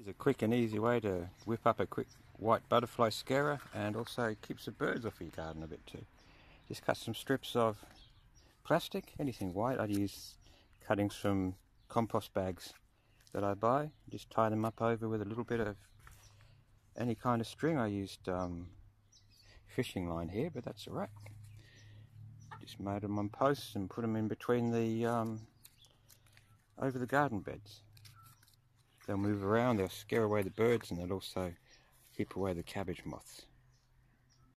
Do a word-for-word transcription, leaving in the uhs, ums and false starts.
Here's a quick and easy way to whip up a quick white butterfly scarer, and also keeps the birds off your garden a bit too. Just cut some strips of plastic, anything white. I'd use cuttings from compost bags that I buy. Just tie them up over with a little bit of any kind of string. I used um, fishing line here, but that's alright. Just made them on posts and put them in between the um, over the garden beds. They'll move around, they'll scare away the birds, and they'll also keep away the cabbage moths.